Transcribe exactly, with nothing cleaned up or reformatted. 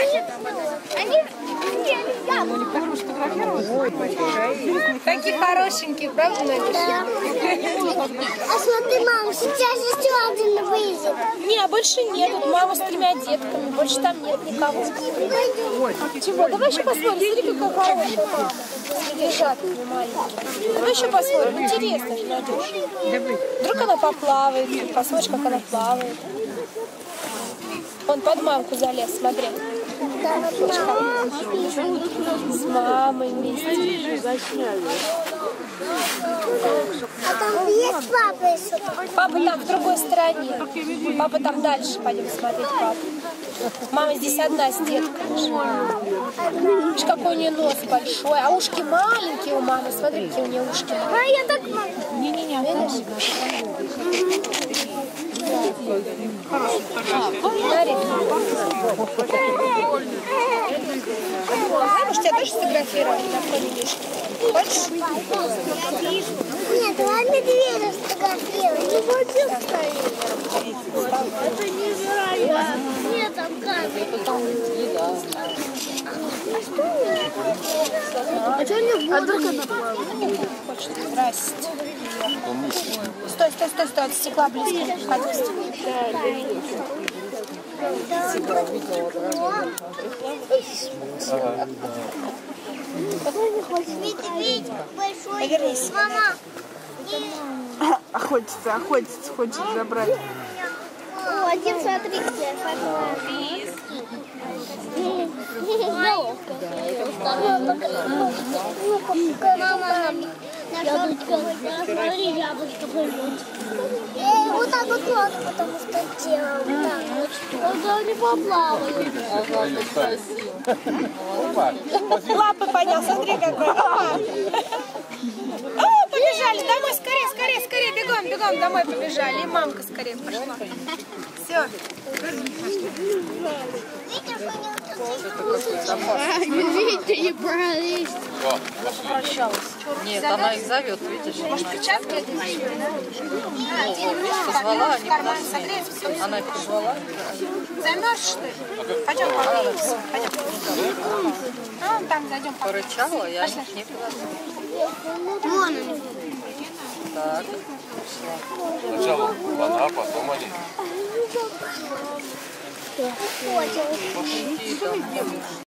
Такие хорошенькие, правда, Надюша? А смотри, мама, сейчас еще один выйдет. Не, а больше нет. Тут мама с тремя детками. Больше там нет никого. Чего? Давай еще посмотрим. Смотри, какая хорошая мама. Лежат маленькие. Давай еще посмотрим. Интересно же, Надюша. Вдруг она поплавает. Посмотришь, как она плавает. Он под мамку залез, смотри. С мамой вместе. А там есть папа еще? Папа там в другой стороне. Папа там дальше. Пойдем смотреть папу. Мама здесь одна с детками. Видишь, какой у нее нос большой. А ушки маленькие у мамы. Смотри, какие у нее ушки маленькие. А я так могу. Не-не-не, видишь? Смотри. Знаешь, тебя тоже сфотографировали на фоне мишки? Хочешь? Нет, давай медведя сфотографировать. Не хочу стоять. Это невероятно. Нет, там камера. А что не в воду? Здрасте. Стой, стой, стой, стой, от стекла близко. Медведь большой. Повернись. Мама. Охотится, охотится, хочет забрать. О, один, смотри, где. Мама, смотри, яблочко плывет. Я его так вот ладно, потому что делал. Он не поплавает. Лапы поднял, смотри какой. Опа. О, побежали, домой, скорее, скорее, скорее, бегом, бегом, домой побежали. И мамка скорее пошла. Все. Видите, не брались. Прощалась. Нет, она их зовет, видишь? Может, перчатки одеть? Позвала, они подошли. Она их позвала. Замерз, что ли? Пойдем погреемся. Пойдем. Ну, там зайдем. Порычала, я их не позвала. Вон они. Так, Сначала она, потом они. Охотилась. пошли там.